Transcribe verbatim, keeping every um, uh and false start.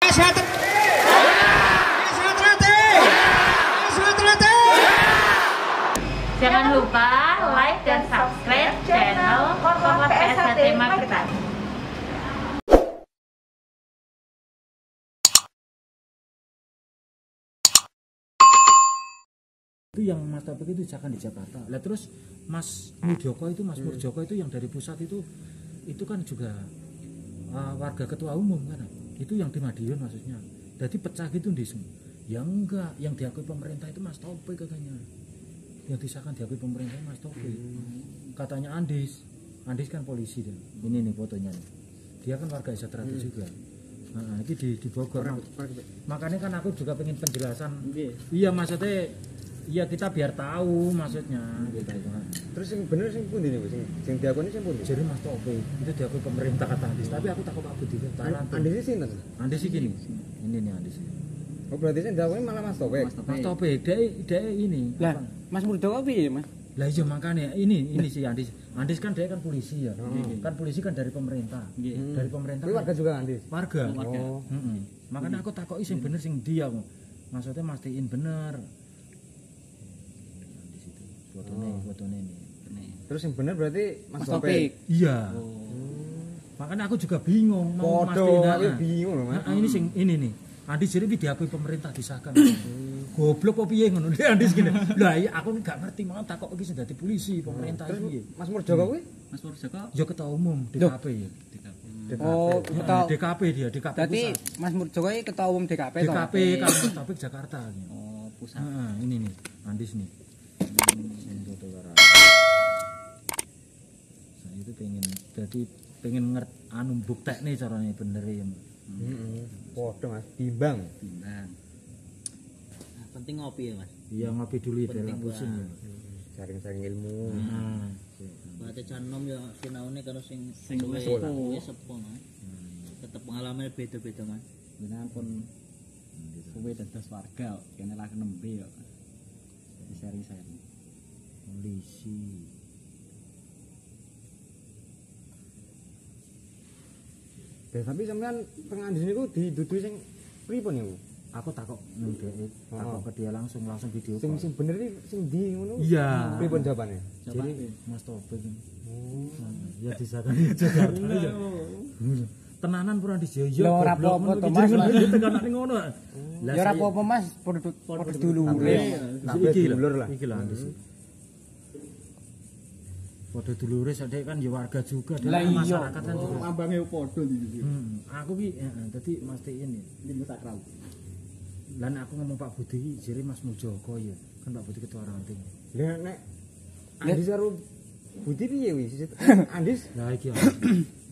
Jangan lupa like dan subscribe channel Hormat P S H T Magetan. Itu yang Mas Taufik itu disahkan di Jakarta. Lah terus Mas Mujoko itu Mas Murjoko itu yang dari pusat itu itu kan juga uh, warga ketua umum kan. Itu yang di Madiun maksudnya. Jadi pecah gitu di ya enggak, yang diakui pemerintah itu Mas Taufik katanya. Yang disahkan diakui pemerintah Mas Taufik. Hmm. Katanya Andis. Andis kan polisi dia. Ini nih fotonya nih. Dia kan warga Sejahtera hmm. juga. Nah, ini di, di Bogor. Nah, makanya kan aku juga pengen penjelasan. Okay. Iya maksudnya iya kita biar tahu maksudnya gitu. Terus yang bener sing pundi niku sing sing diakoni sing pundi? Jadi Mas Taufik itu diakui pemerintah kata Andis. Tapi aku takut Pak Budi. Andis iki sinten? Andis iki gini. Ini nih Andis. Oh berarti sing diakoni malah Mas Taufik. Mas Taufik dia dia ini. Lah, Mas Murdoko piye, Mas? Lah iya makanya ini ini si Andis. Andis kan dia kan polisi ya. Hmm. Kan polisi kan dari pemerintah. Hmm. Dari pemerintah. Kan warga juga Andis. Warga. Oh. Heeh. Makanya aku takoki sing bener sing dia. Maksudnya mastiin bener. Di situ. Fotone, oh. fotone ini. Terus yang bener berarti Mas, Mas Taufik. Iya. Oh. Makanya aku juga bingung mau mastiin. Aku bingung loh, Mas. Nah, ini sing ini nih. Andis jadi diakui pemerintah disahkan. Goblok kok piye ngono Andis gini. Lah iya aku enggak ngerti mau takok iki sing dadi polisi pemerintah iki. Mas Murjoko kuwi? Mas Murjoko ya ketua umum D K P ya. D K P. Oh, ketua D K P dia, D K P. Berarti Mas Murjoko iki ketua umum D K P toh. D K P kan Mas Taufik Jakarta. Oh, pusat. Heeh, ini nih Andis nih. Sing foto karo. Saya itu pengen jadi pengen ngerti anu buktekne carane bener ya. Heeh. Podo Mas, timbang, timbang. Nah, penting ngopi ya, Mas. Iya, ngopi dulu ya biar pusing ya. Sharing-sharing ilmu. Heeh. Baca canom ya sinaune karo sing sing wis sepo, Mas. Tetep pengalaman beda-beda, Mas. Jenengan pun suwe dados warga kene lah nembe ya. Sharing-sharing. Polisi. Ya, tapi sampean pengandis niku didudu sing pripun niku? Aku takok ning dhek, takok ke dia langsung langsung video sing sing bener iki sing ndi ngono? Iya. Pripun jawabane? Jadi Mas Taufik. Oh. Ya disahkan Jakarta ya. Tenanan pura di Jaya. Lho ora apa-apa to Mas. Tekan ning ngono. Ya ora apa-apa Mas, padha dulure. Iki dulur lah. Iki lah Andis. Padha dulure sadek kan ya warga juga dari masyarakat kan juga. Ambange padha iki. Hmm, aku ki heeh dadi mastiin ya. Iki sakral. Lan aku ngomong Pak Budi iki jere Mas Mujoko ya. Kan Pak Budi ketua ranting. Lah nek Andis karo Budi piye wis? Andis? Lah iki